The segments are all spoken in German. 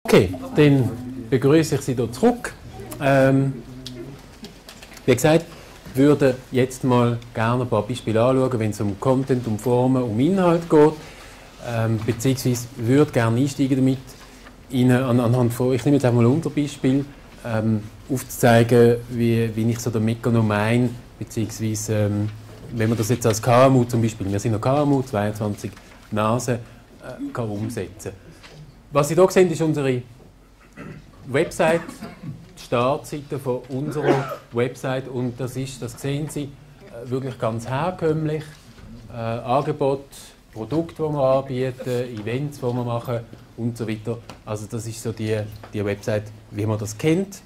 Okay, dann begrüße ich Sie hier zurück. Wie gesagt, würde jetzt mal gerne ein paar Beispiele anschauen, wenn es um Content, um Formen, um Inhalt geht. Beziehungsweise würde gerne einsteigen damit, Ihnen anhand von, ich nehme jetzt einfach mal unser Beispiel, aufzuzeigen, wie ich so den Mechanismus meine, beziehungsweise wenn man das jetzt als KMU zum Beispiel, wir sind noch KMU, 22 Nasen, kann umsetzen. Was Sie hier sehen, ist unsere Website, die Startseite von unserer Website, und das sehen Sie, wirklich ganz herkömmlich. Angebot, Produkte, die wir anbieten, Events, die wir machen und so weiter. Also das ist so die Website, wie man das kennt.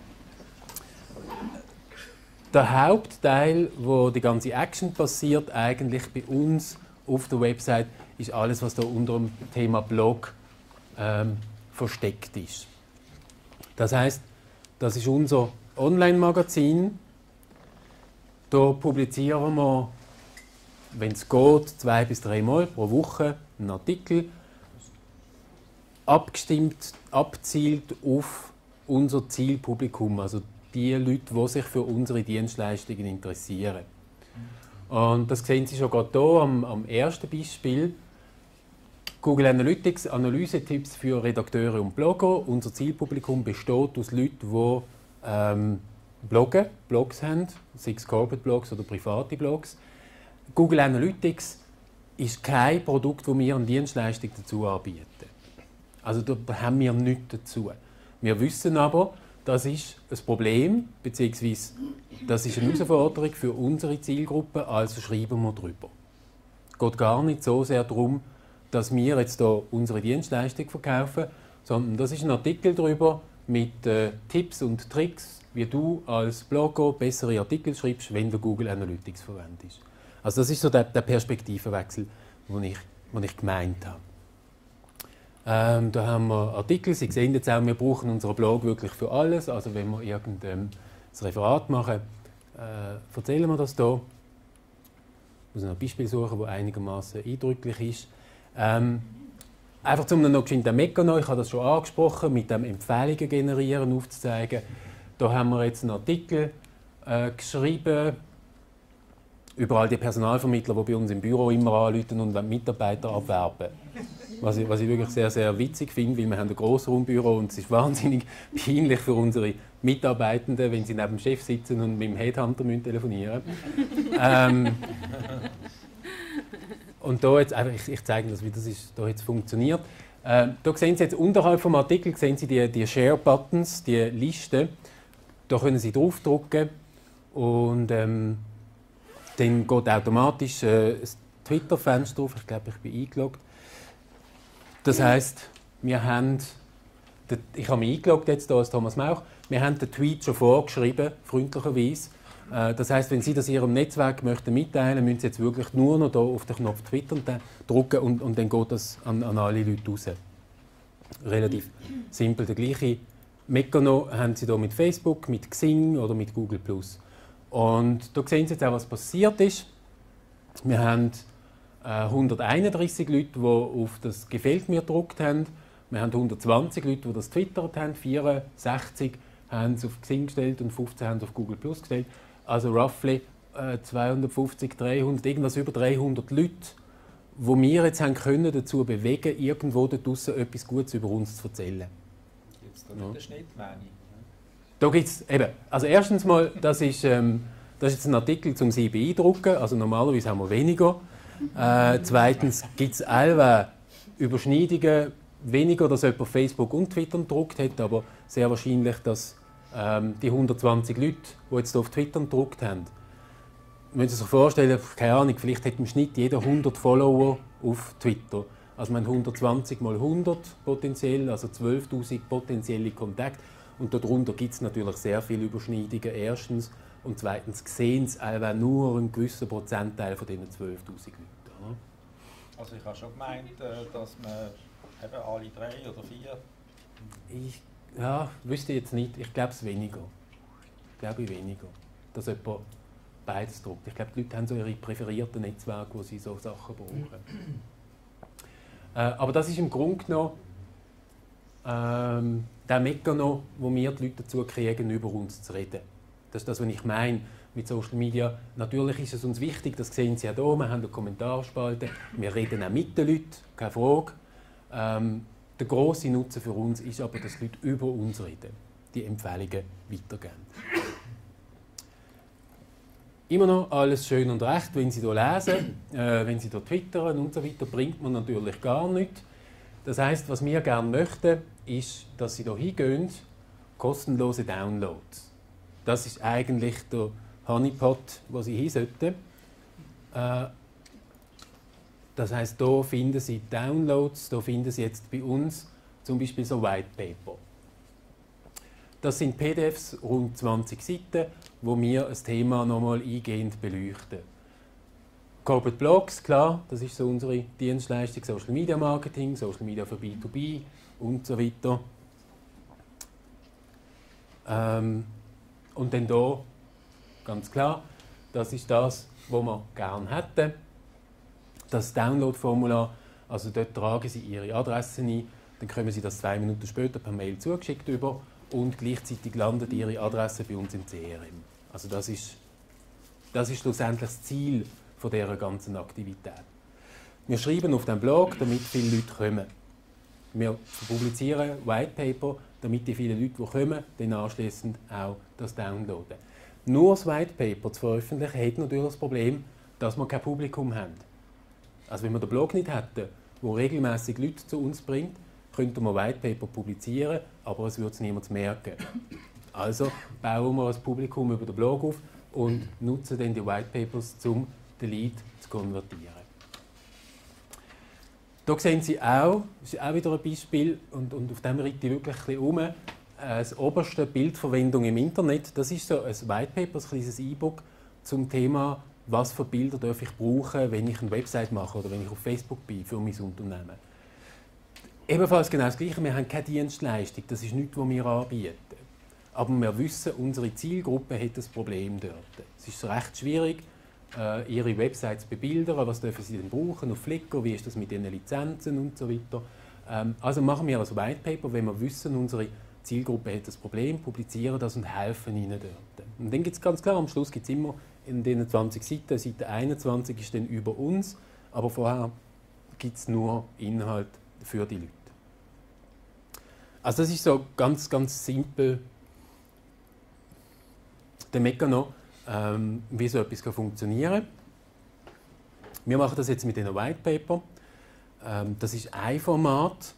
Der Hauptteil, wo die ganze Action passiert, eigentlich bei uns auf der Website, ist alles, was da unter dem Thema Blog versteckt ist. Das heißt, das ist unser Online-Magazin. Da publizieren wir, wenn es geht, 2 bis 3 Mal pro Woche einen Artikel, abgestimmt, abzielt auf unser Zielpublikum, also die Leute, die sich für unsere Dienstleistungen interessieren. Und das sehen Sie schon gerade hier am ersten Beispiel. Google Analytics, Analysetipps für Redakteure und Blogger. Unser Zielpublikum besteht aus Leuten, die Blogs haben, sei es Corporate Blogs oder private Blogs. Google Analytics ist kein Produkt, das wir eine Dienstleistung dazu anbieten. Also da haben wir nichts dazu. Wir wissen aber, das ist ein Problem, beziehungsweise das ist eine Herausforderung für unsere Zielgruppe, also schreiben wir darüber. Es geht gar nicht so sehr darum, dass wir jetzt hier unsere Dienstleistung verkaufen, sondern das ist ein Artikel darüber mit Tipps und Tricks, wie du als Blogger bessere Artikel schreibst, wenn du Google Analytics verwendest. Also das ist so der Perspektivenwechsel, den ich gemeint habe. Da haben wir Artikel, Sie sehen jetzt auch, wir brauchen unseren Blog wirklich für alles, also wenn wir irgendein Referat machen, erzählen wir das hier. Ich muss noch ein Beispiel suchen, das einigermaßen eindrücklich ist. Einfach um noch den Mechanismus, ich habe das schon angesprochen, mit dem Empfehlungen generieren aufzuzeigen. Da haben wir jetzt einen Artikel geschrieben über all die Personalvermittler, die bei uns im Büro immer anrufen und Mitarbeiter abwerben. Was ich wirklich sehr, sehr witzig finde, weil wir haben ein Grossraumbüro und es ist wahnsinnig peinlich für unsere Mitarbeitenden, wenn sie neben dem Chef sitzen und mit dem Headhunter telefonieren müssen. Und da jetzt einfach, ich zeige das, wie das da jetzt funktioniert. Da sehen Sie jetzt unterhalb vom Artikel sehen Sie die Share-Buttons, die Liste. Da können Sie draufdrücken und dann geht automatisch das Twitter-Fenster auf. Ich glaube, ich bin eingeloggt. Das heisst, ich habe mich eingeloggt jetzt hier als Thomas Mauch. Wir haben den Tweet schon vorgeschrieben, freundlicherweise. Das heisst, wenn Sie das Ihrem Netzwerk möchten mitteilen, müssen Sie jetzt wirklich nur noch hier auf den Knopf Twitter drücken und dann geht das an alle Leute raus. Relativ simpel. Der gleiche Mechanismus haben Sie hier mit Facebook, mit Xing oder mit Google+. Und da sehen Sie jetzt auch, was passiert ist. Wir haben 131 Leute, die auf das «Gefällt mir» gedruckt haben. Wir haben 120 Leute, die das twittert haben. 64 haben es auf Xing gestellt und 15 haben es auf Google+ gestellt. Also roughly 250, 300, irgendwas über 300 Leute, die wir jetzt haben können dazu bewegen, irgendwo da draussen etwas Gutes über uns zu erzählen. Gibt es da nicht eine Schnittmenge? Da gibt's eben, also erstens mal, das ist jetzt ein Artikel, um Sie zu beeindrucken, also normalerweise haben wir weniger. Zweitens gibt es alle Überschneidungen, weniger, dass jemand Facebook und Twitter gedruckt hat, aber sehr wahrscheinlich, dass die 120 Leute, die jetzt auf Twitter gedruckt haben, wenn Sie sich vorstellen, keine Ahnung, vielleicht hat im Schnitt jeder 100 Follower auf Twitter. Also wir haben 120 mal 100 potenziell, also 12'000 potenzielle Kontakte. Und darunter gibt es natürlich sehr viele Überschneidungen, erstens. Und zweitens sehen es nur einen gewissen Prozentteil von diesen 12'000 Leuten. Also ich habe schon gemeint, dass man eben alle 3 oder 4... Wüsste ich jetzt nicht. Ich glaube es weniger. Dass jemand beides druckt. Ich glaube, die Leute haben so ihre präferierten Netzwerke, wo sie so Sachen brauchen. Aber das ist im Grunde genommen der Mechanismus, wo wir die Leute dazu kriegen, über uns zu reden. Das ist das, was ich meine mit Social Media. Natürlich ist es uns wichtig, das sehen Sie ja hier, wir haben eine Kommentarspalte, wir reden auch mit den Leuten, keine Frage. Der grosse Nutzen für uns ist aber, dass die Leute über uns reden, die Empfehlungen weitergeben. Immer noch alles schön und recht, wenn Sie hier lesen, wenn Sie hier twittern und so weiter, bringt man natürlich gar nichts. Das heisst, was wir gerne möchten, ist, dass Sie hier hingehen, kostenlose Downloads. Das ist eigentlich der Honeypot, wo Sie hin sollten. Das heisst, hier finden Sie Downloads, hier finden Sie jetzt bei uns zum Beispiel so White Paper. Das sind PDFs, rund 20 Seiten, wo wir ein Thema nochmal eingehend beleuchten. Corporate Blogs, klar, das ist so unsere Dienstleistung, Social Media Marketing, Social Media für B2B und so weiter. Und dann hier, ganz klar, das ist das, was wir gerne hätten. Das Download-Formular, also dort tragen Sie Ihre Adresse ein, dann kommen Sie das 2 Minuten später per Mail zugeschickt über und gleichzeitig landet Ihre Adresse bei uns im CRM. Also das ist schlussendlich das Ziel von dieser ganzen Aktivität. Wir schreiben auf dem Blog, damit viele Leute kommen. Wir publizieren White Paper, damit die vielen Leute, die kommen, dann anschliessend auch das downloaden. Nur das White Paper zu veröffentlichen, hat natürlich das Problem, dass wir kein Publikum haben. Also wenn wir den Blog nicht hätten, der regelmäßig Leute zu uns bringt, könnten wir White Paper publizieren, aber es würde es niemand merken. Also bauen wir ein Publikum über den Blog auf und nutzen dann die White Papers, um den Lead zu konvertieren. Hier sehen Sie auch, das ist auch wieder ein Beispiel, und auf dem reite ich wirklich ein bisschen um, das oberste Bildverwendung im Internet. Das ist so ein White Paper, ein kleines E-Book zum Thema, was für Bilder darf ich brauchen, wenn ich eine Website mache oder wenn ich auf Facebook bin für mein Unternehmen. Ebenfalls genau das Gleiche, wir haben keine Dienstleistung, das ist nichts, was wir anbieten. Aber wir wissen, unsere Zielgruppe hat ein Problem dort. Es ist recht schwierig, ihre Websites zu bebildern, was dürfen sie denn brauchen auf Flickr, wie ist das mit den Lizenzen und so weiter. Also machen wir ein White Paper, wenn wir wissen, unsere Zielgruppe hat das Problem, publizieren das und helfen ihnen dort. Und dann gibt es ganz klar, am Schluss gibt es immer in den 20 Seiten, Seite 21 ist dann über uns, aber vorher gibt es nur Inhalt für die Leute. Also das ist so ganz, ganz simpel der Mechanismus, wie so etwas funktionieren kann. Wir machen das jetzt mit einem White Paper. Das ist ein Format.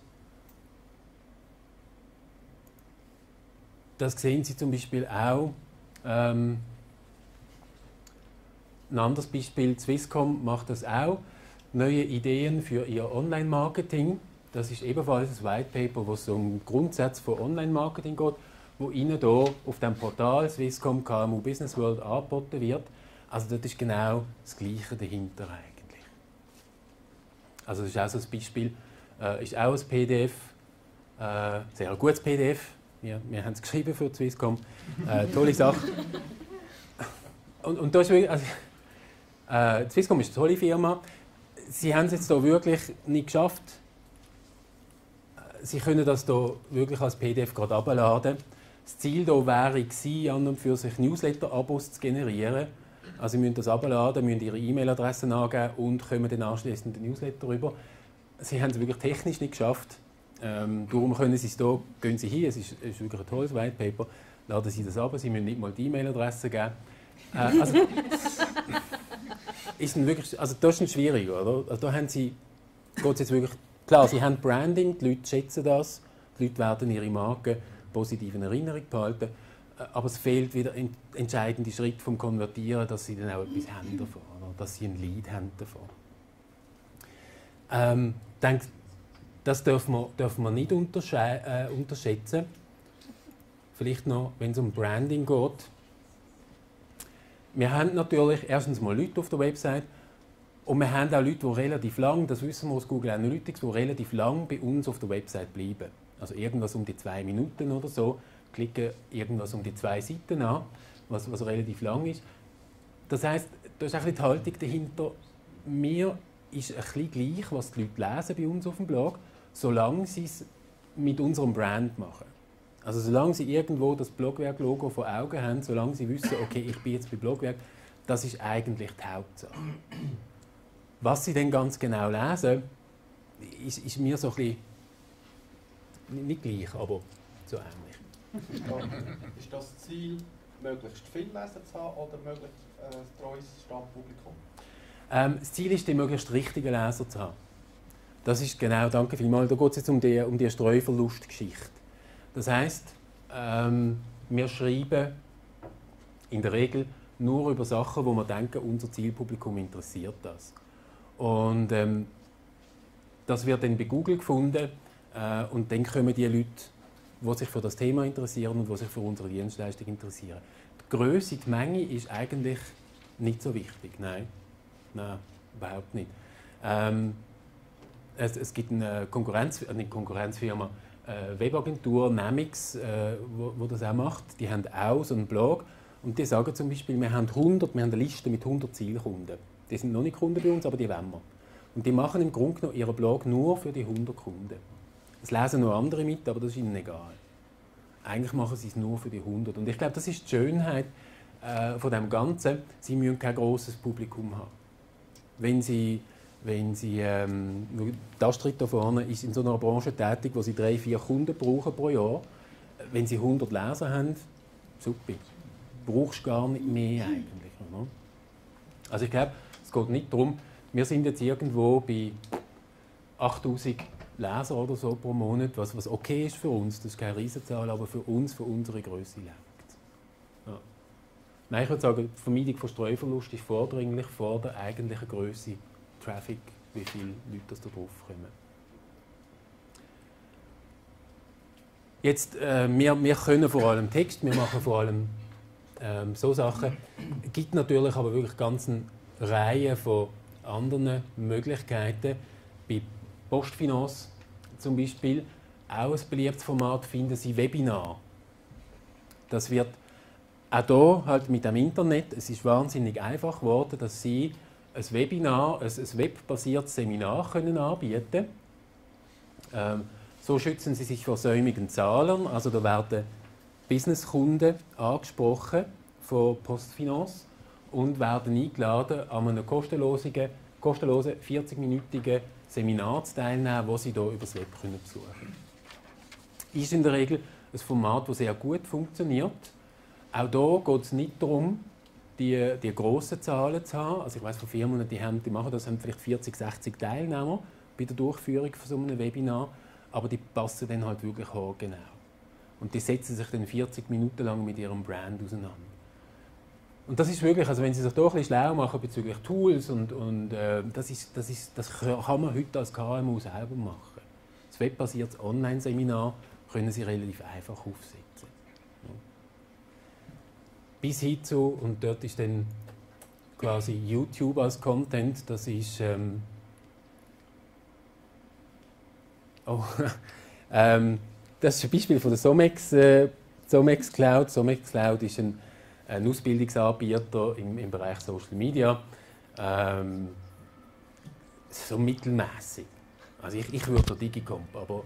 Das sehen Sie zum Beispiel auch. Ein anderes Beispiel, Swisscom macht das auch. Neue Ideen für ihr Online-Marketing. Das ist ebenfalls ein White Paper, wo es um Grundsätze von Online-Marketing geht, wo Ihnen hier auf dem Portal Swisscom KMU Business World angeboten wird. Also dort ist genau das Gleiche dahinter eigentlich. Also das ist auch so ein Beispiel, ist auch ein PDF, sehr gutes PDF. Wir haben es geschrieben für die Swisscom, tolle Sache. Und da ist wirklich, also, die Swisscom ist eine tolle Firma. Sie haben es jetzt hier wirklich nicht geschafft. Sie können das hier wirklich als PDF gerade herunterladen. Das Ziel hier wäre gewesen, an und für sich Newsletter-Abos zu generieren. Also Sie müssen das herunterladen, müssen Ihre E-Mail-Adresse angeben und kommen dann anschließend den Newsletter rüber. Sie haben es wirklich technisch nicht geschafft. Darum können Sie es hier, gehen Sie hin, es ist wirklich ein tolles White Paper, laden Sie das ab, Sie müssen nicht mal die E-Mail-Adresse geben. Also, ist wirklich, also das ist schwierig, oder? Also da haben Sie, geht's jetzt wirklich, klar, Sie haben Branding, die Leute schätzen das, die Leute werden ihre Marke positiv in Erinnerung behalten, aber es fehlt wieder ein entscheidender Schritt vom Konvertieren, dass Sie dann auch etwas haben davon, oder? Dass Sie ein Lead haben davon. Ich denke, das dürfen wir nicht unterschätzen. Vielleicht noch, wenn es um Branding geht. Wir haben natürlich erstens mal Leute auf der Website und wir haben auch Leute, die relativ lang, das wissen wir aus Google Analytics, die relativ lang bei uns auf der Website bleiben. Also irgendwas um die 2 Minuten oder so, klicken irgendwas um die 2 Seiten an, was relativ lang ist. Das heisst, da ist ein bisschen die Haltung dahinter, mir ist ein bisschen gleich, was die Leute lesen bei uns auf dem Blog, solange sie es mit unserem Brand machen. Also solange Sie irgendwo das Blogwerk-Logo vor Augen haben, solange Sie wissen, okay, ich bin jetzt bei Blogwerk, das ist eigentlich die Hauptsache. Was Sie dann ganz genau lesen, ist mir so ein bisschen, nicht gleich, aber so ähnlich. Ist das Ziel, möglichst viele Leser zu haben oder möglichst ein treues Stammpublikum? Das Ziel ist, die möglichst richtigen Leser zu haben. Das ist genau, danke vielmals, da geht es jetzt um die Streuverlustgeschichte. Das heisst, wir schreiben in der Regel nur über Sachen, wo wir denken, unser Zielpublikum interessiert das. Und das wird dann bei Google gefunden und dann kommen die Leute, die sich für das Thema interessieren und die sich für unsere Dienstleistung interessieren. Die Grösse, die Menge ist eigentlich nicht so wichtig. Nein, überhaupt nicht. Es gibt eine Konkurrenzfirma, Webagentur, Nemix, wo das auch macht. Die haben auch so einen Blog und die sagen zum Beispiel, wir haben eine Liste mit 100 Zielkunden. Die sind noch nicht Kunden bei uns, aber die wollen wir. Und die machen im Grunde genommen ihren Blog nur für die 100 Kunden. Es lesen noch andere mit, aber das ist ihnen egal. Eigentlich machen sie es nur für die 100. Und ich glaube, das ist die Schönheit von dem Ganzen. Sie müssen kein grosses Publikum haben. Wenn Sie Astrid da vorne ist in so einer Branche tätig, wo sie 3-4 Kunden brauchen pro Jahr. Wenn sie 100 Leser haben, super. Brauchst gar nicht mehr eigentlich. Oder? Also ich glaube, es geht nicht darum, wir sind jetzt irgendwo bei 8000 Leser oder so pro Monat, was okay ist für uns. Das ist keine Riesenzahl, aber für uns, für unsere Größe langt. Ja. Nein, ich würde sagen, die Vermeidung von Streuverlust ist vordringlich vor der eigentlichen Größe. Traffic, wie viele Leute das da drauf kommen. Jetzt, wir können vor allem Text, wir machen vor allem so Sachen. Es gibt natürlich aber wirklich ganz eine Reihe von anderen Möglichkeiten. Bei Postfinance zum Beispiel, auch ein beliebtes Format finden Sie Webinar. Das wird auch hier halt mit dem Internet, es ist wahnsinnig einfach geworden, dass Sie ein Webinar, ein webbasiertes Seminar können anbieten. So schützen Sie sich vor säumigen Zahlern. Also da werden Businesskunden angesprochen von Postfinance und werden eingeladen, an einem kostenlosen 40-minütigen Seminar zu teilnehmen, das Sie hier über das Web besuchen können. Ist in der Regel ein Format, das sehr gut funktioniert. Auch hier geht es nicht darum, die grossen Zahlen zu haben. Also ich weiss von Firmen, die machen das, haben vielleicht 40, 60 Teilnehmer bei der Durchführung von so einem Webinar, aber die passen dann halt wirklich genau. Und die setzen sich dann 40 Minuten lang mit ihrem Brand auseinander. Und das ist wirklich, also wenn Sie sich da ein bisschen schlau machen bezüglich Tools das kann man heute als KMU selber machen. Das webbasiertes Online-Seminar können Sie relativ einfach aufsetzen. Bis hin zu, und dort ist dann quasi YouTube als Content, das ist das ist ein Beispiel von der Somex Cloud. Somex Cloud ist ein Ausbildungsanbieter im Bereich Social Media. So mittelmäßig. Also ich würde der Digicomp, aber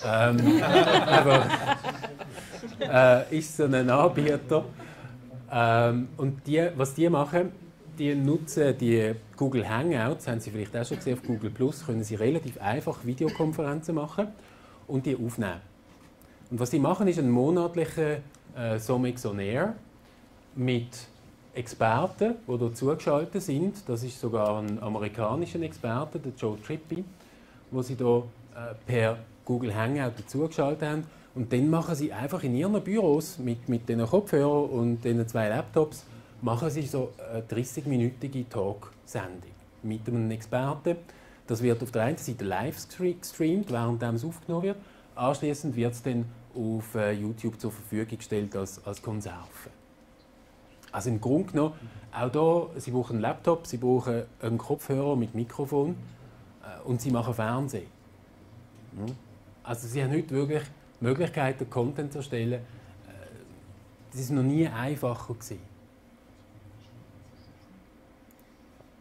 ist so ein Anbieter. Und was die machen, die nutzen die Google Hangouts, haben Sie vielleicht auch schon gesehen, auf Google Plus können Sie relativ einfach Videokonferenzen machen und die aufnehmen. Und was die machen, ist ein monatlicher Somex On Air mit Experten, die dort zugeschaltet sind. Das ist sogar ein amerikanischer Experte, der Joe Trippi, wo sie hier per Google Hangout dazugeschaltet haben. Und dann machen sie einfach in ihren Büros mit den Kopfhörern und den 2 Laptops machen sie so eine 30-minütige Talk-Sendung mit einem Experten. Das wird auf der einen Seite live gestreamt, während es aufgenommen wird. Anschließend wird es dann auf YouTube zur Verfügung gestellt als Konserve. Also im Grunde genommen, auch hier, Sie brauchen einen Laptop, Sie brauchen einen Kopfhörer mit Mikrofon und Sie machen Fernsehen. Also Sie haben heute wirklich Möglichkeiten, Content zu erstellen. Das ist noch nie einfacher gewesen.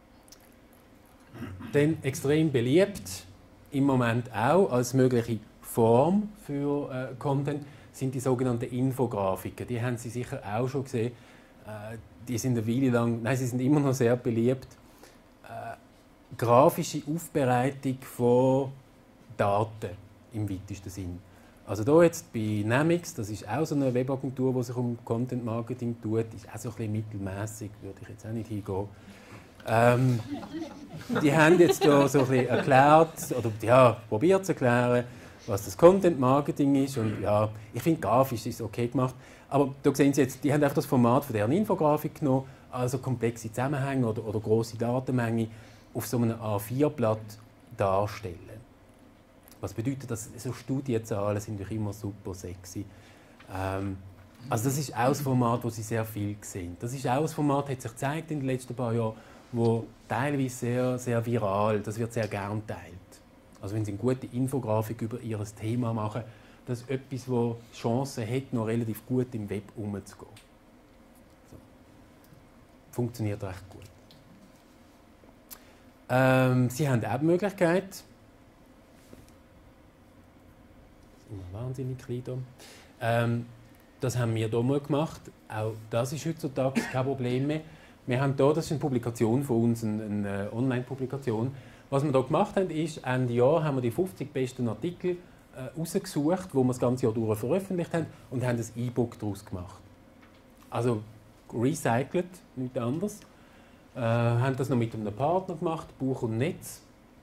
Dann extrem beliebt, im Moment auch als mögliche Form für Content sind die sogenannten Infografiken. Die haben Sie sicher auch schon gesehen. Die sind eine Weile lang, nein, sie sind immer noch sehr beliebt. Grafische Aufbereitung von Daten im weitesten Sinn. Also hier jetzt bei Nemix, das ist auch so eine Webagentur, die sich um Content Marketing tut, ist auch so ein bisschen mittelmäßig, würde ich jetzt auch nicht hingehen. Die haben jetzt hier so ein bisschen erklärt, oder ja, probiert zu erklären, was das Content Marketing ist. Und ja, ich finde, grafisch ist es okay gemacht. Aber da sehen Sie jetzt, die haben einfach das Format von deren Infografik genommen, also komplexe Zusammenhänge oder grosse Datenmengen auf so einem A4-Blatt darstellen. Was bedeutet das? So Studienzahlen sind natürlich immer super sexy. Also das ist auch ein Format, das Sie sehr viel sehen. Das ist auch ein Format, das hat sich gezeigt in den letzten paar Jahren, wo teilweise sehr, sehr viral, das wird sehr gern geteilt. Also wenn Sie eine gute Infografik über Ihr Thema machen, das ist etwas, das Chancen hat, noch relativ gut im Web umzugehen. So. Funktioniert recht gut. Sie haben auch die Möglichkeit, das ist immer wahnsinnig klein hier. Das haben wir hier mal gemacht. Auch das ist heutzutage kein Problem mehr. Wir haben hier, das ist eine Publikation von uns, eine Online-Publikation. Was wir hier gemacht haben, ist, Ende Jahr haben wir die 50 besten Artikel rausgesucht, die wir das ganze Jahr durch veröffentlicht haben und haben ein E-Book daraus gemacht. Also recycelt, nichts anderes. Haben das noch mit einem Partner gemacht, Buch und Netz.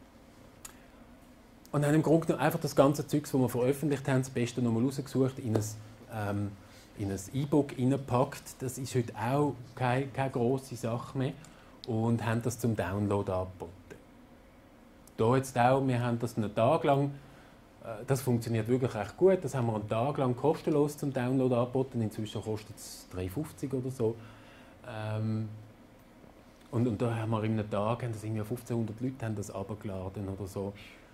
Und haben im Grunde genommen einfach das ganze Zeug, das wir veröffentlicht haben, das Beste nochmal rausgesucht, in ein E-Book reingepackt. Das ist heute auch keine grosse Sache mehr. Und haben das zum Download angeboten. Hier jetzt auch, wir haben das einen Tag lang, das funktioniert wirklich recht gut, das haben wir einen Tag lang kostenlos zum Download angeboten. Inzwischen kostet es 3,50 oder so. Und da haben wir in einem Tag, haben das irgendwie 1500 Leute haben das runtergeladen oder so.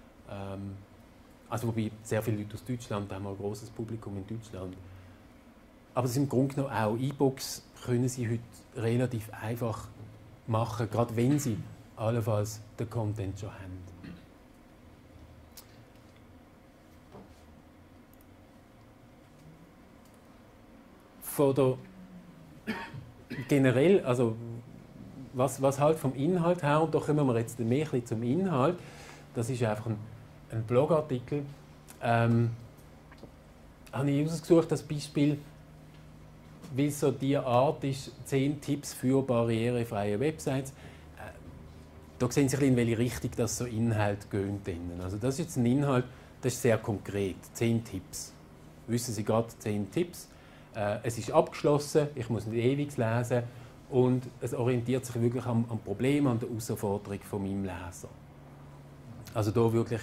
Also wobei sehr viele Leute aus Deutschland, da haben wir ein grosses Publikum in Deutschland. Aber es ist im Grunde genommen auch E-Books können Sie heute relativ einfach machen, gerade wenn Sie allenfalls den Content schon haben. Von der generell, also was halt vom Inhalt her, und da kommen wir jetzt mehr zum Inhalt, das ist einfach ein Blogartikel, habe ich ausgesucht, das Beispiel, wie so die Art ist, 10 Tipps für barrierefreie Websites. Da sehen Sie, in welche Richtung das so Inhalt gehen. Also das ist jetzt ein Inhalt, das ist sehr konkret, 10 Tipps. Wissen Sie gerade, 10 Tipps. Es ist abgeschlossen, ich muss nicht ewig lesen und es orientiert sich wirklich am Problem, an der Herausforderung von meinem Leser. Also da wirklich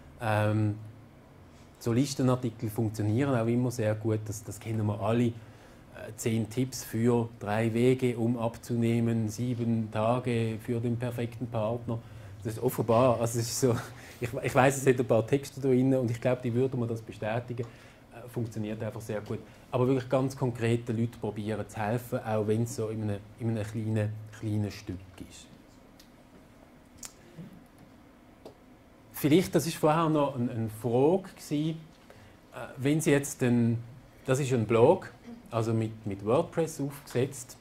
so Listenartikel funktionieren auch immer sehr gut, das kennen wir alle. 10 Tipps für 3 Wege, um abzunehmen, 7 Tage für den perfekten Partner. Das ist offenbar, also es ist so, ich weiss, es hat ein paar Texte drin und ich glaube, die würden mir das bestätigen. Funktioniert einfach sehr gut. Aber wirklich ganz konkret den Leuten probieren zu helfen, auch wenn es so in einem kleinen Stück ist. Vielleicht, das war vorher noch eine Frage gewesen, wenn Sie jetzt das ist ein Blog, also mit WordPress aufgesetzt.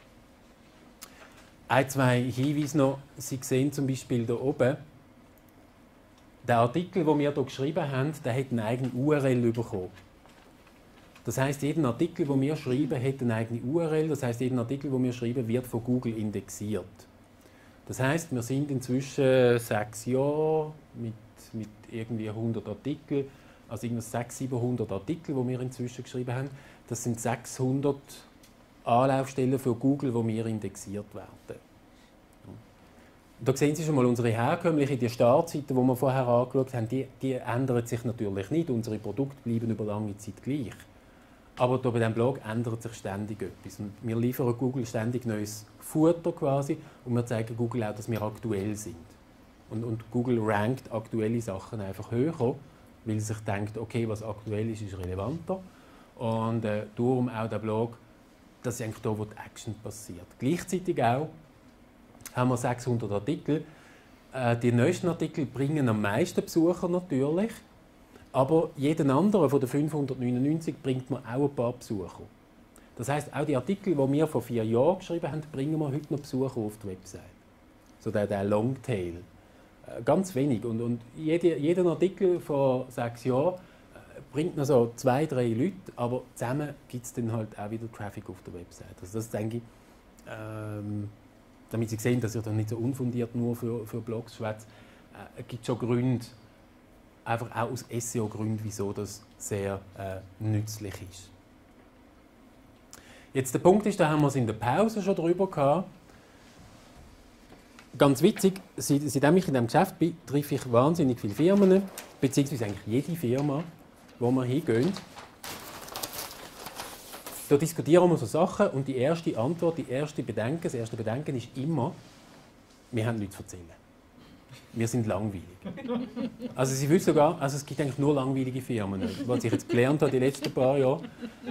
1, 2 Hinweise noch. Sie sehen zum Beispiel hier oben, der Artikel, den wir hier geschrieben haben, der hat eine eigene URL bekommen. Das heisst, jeden Artikel, den wir schreiben, hat eine eigene URL. Das heisst, jeden Artikel, den wir schreiben, wird von Google indexiert. Das heisst, wir sind inzwischen 6 Jahre mit irgendwie 100 Artikeln, also 600, 700 Artikel, die wir inzwischen geschrieben haben. Das sind 600 Anlaufstellen für Google, die wir indexiert werden. Da sehen Sie schon mal unsere herkömmliche die Startseite, die wir vorher angeschaut haben, die ändert sich natürlich nicht. Unsere Produkte bleiben über lange Zeit gleich. Aber bei diesem Blog ändert sich ständig etwas. Und wir liefern Google ständig neues Futter quasi und wir zeigen Google auch, dass wir aktuell sind. Und Google rankt aktuelle Sachen einfach höher, weil sie sich denkt, okay, was aktuell ist, ist relevanter. Und darum auch der Blog, das ist eigentlich da, wo die Action passiert. Gleichzeitig auch haben wir 600 Artikel. Die neuesten Artikel bringen am meisten Besucher natürlich. Aber jeden anderen von den 599 bringt man auch ein paar Besucher. Das heisst, auch die Artikel, die wir vor 4 Jahren geschrieben haben, bringen wir heute noch Besucher auf die Website. So der Longtail. Ganz wenig. Und jeder Artikel vor 6 Jahren bringt noch so 2, 3 Leute, aber zusammen gibt es dann halt auch wieder Traffic auf der Website. Also das denke ich, damit Sie sehen, dass ich dann nicht so unfundiert nur für Blogs schwätze, gibt schon Gründe, einfach auch aus SEO-Gründen, wieso das sehr nützlich ist. Jetzt der Punkt ist, da haben wir es in der Pause schon drüber gehabt. Ganz witzig, seitdem ich in diesem Geschäft bin, treffe ich wahnsinnig viele Firmen, beziehungsweise eigentlich jede Firma, wo wir hingehen. Da diskutieren wir so Sachen und die erste Antwort, das erste Bedenken ist immer, wir haben nichts zu erzählen. Wir sind langweilig. Also Sie wissen sogar, also es gibt eigentlich nur langweilige Firmen, was ich jetzt gelernt habe die letzten paar Jahre.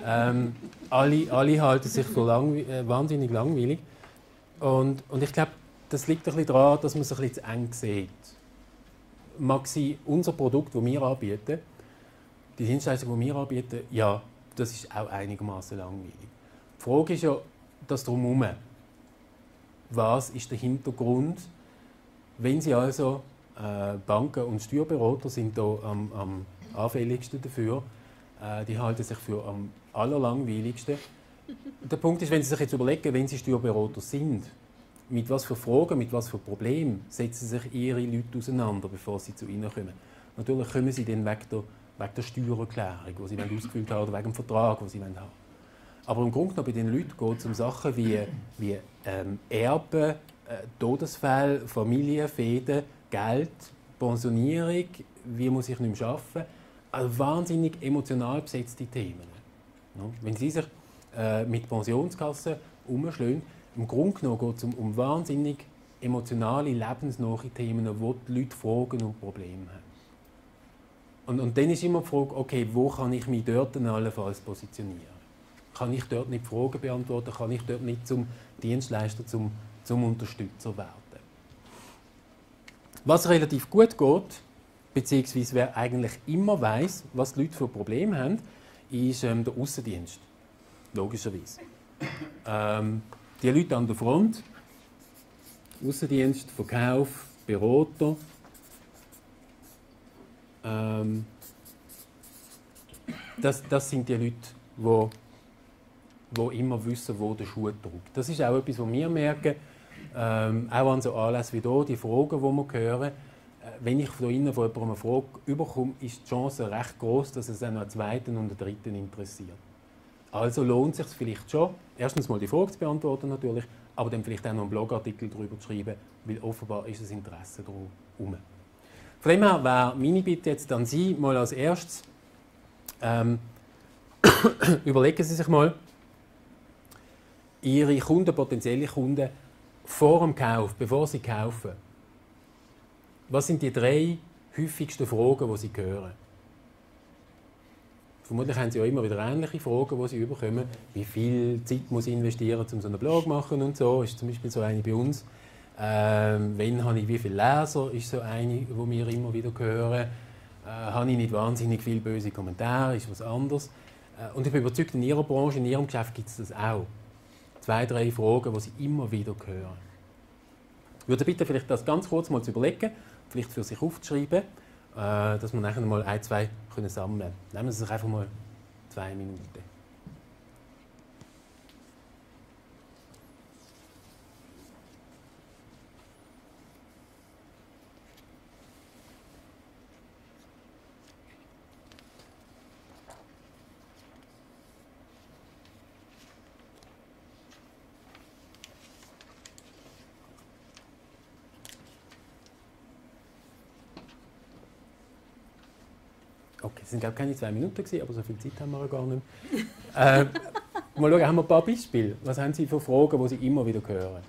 Alle halten sich für wahnsinnig langweilig. Und ich glaube, das liegt ein bisschen daran, dass man es ein bisschen zu eng sieht. Mag sein, unser Produkt, das wir anbieten, die Dienstleistung, die wir anbieten, ja, das ist auch einigermaßen langweilig. Die Frage ist ja, das Drumherum. Was ist der Hintergrund? Wenn Sie also Banken und Steuerberater sind da am anfälligsten dafür, die halten sich für am allerlangweiligsten. Der Punkt ist, wenn Sie sich jetzt überlegen, wenn Sie Steuerberater sind, mit was für Fragen, mit was für Problemen setzen sich Ihre Leute auseinander, bevor sie zu Ihnen kommen. Natürlich kommen Sie dann wegen der Steuererklärung, die Sie ausgefüllt haben, oder wegen dem Vertrag, den Sie haben. Aber im Grunde genommen bei den Leuten geht es um Sachen wie Erben, Todesfälle, Familienfäden, Geld, Pensionierung, wie muss ich nicht mehr arbeiten. Also wahnsinnig emotional besetzte Themen. Wenn Sie sich mit Pensionskassen umschlagen, im Grunde genommen geht es um wahnsinnig emotionale, lebensnahe Themen, wo die Leute Fragen und Probleme haben. Und dann ist immer die Frage, okay, wo kann ich mich dort allenfalls positionieren? Kann ich dort nicht Fragen beantworten? Kann ich dort nicht zum Dienstleister, zum Unterstützer werden? Was relativ gut geht, beziehungsweise wer eigentlich immer weiß, was die Leute für Probleme haben, ist der Aussendienst. Logischerweise. Die Leute an der Front, Aussendienst, Verkauf, Berater, das sind die Leute, die immer wissen, wo der Schuh drückt. Das ist auch etwas, was wir merken, auch an so Anlässen wie hier, die Fragen, die wir hören. Wenn ich von Ihnen von jemandem eine Frage überkomme, ist die Chance recht groß, dass es einen zweiten und einen dritten interessiert. Also lohnt es sich vielleicht schon, erstens mal die Frage zu beantworten natürlich, aber dann vielleicht auch noch einen Blogartikel darüber zu schreiben, weil offenbar ist das Interesse darum. Von dem her wäre meine Bitte jetzt an Sie mal als erstes, überlegen Sie sich mal, Ihre Kunden, potenzielle Kunden, vor dem Kauf, bevor Sie kaufen, was sind die 3 häufigsten Fragen, die Sie hören? Vermutlich haben Sie ja immer wieder ähnliche Fragen, die Sie bekommen. Wie viel Zeit muss ich investieren, um so einen Blog zu machen und so? Ist zum Beispiel so eine bei uns. Wann habe ich wie viele Leser? Ist so eine, die wir immer wieder hören. Habe ich nicht wahnsinnig viele böse Kommentare? Ist was anderes. Und ich bin überzeugt, in Ihrer Branche, in Ihrem Geschäft gibt es das auch. 2, 3 Fragen, die Sie immer wieder hören. Ich würde bitte vielleicht das ganz kurz mal zu überlegen, vielleicht für sich aufzuschreiben, dass wir nachher mal 1, 2 sammeln können. Nehmen Sie sich einfach mal 2 Minuten. Okay, es waren glaube keine 2 Minuten, aber so viel Zeit haben wir ja gar nicht mehr. Mal schauen, haben wir ein paar Beispiele. Was haben Sie für Fragen, die Sie immer wieder hören?